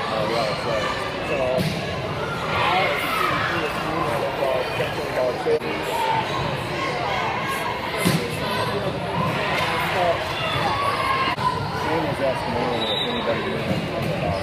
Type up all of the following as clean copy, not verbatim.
Oh, yeah, that's right. So, Shane was asking earlier if anybody knew anything about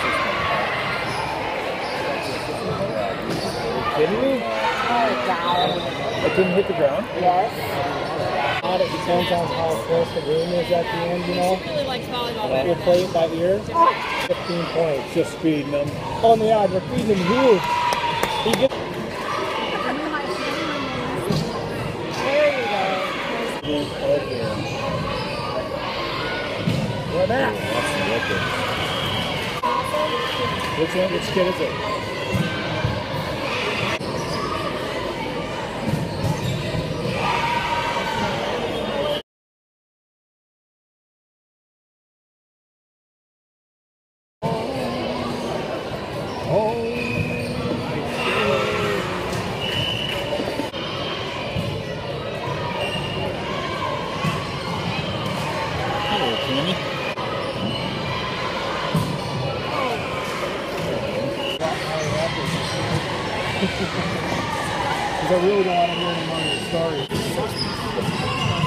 Are you kidding me? Oh, God. It didn't hit the ground? Yes. It depends on how close the game is at the end, you know. She really likes volleyball. We'll play it by ear. 15 points. Just feeding them. Oh, yeah, we're feeding him huge. He gets There you go. Where that? Which one? Which kid is it? Because I really don't want to hear any more of your stories.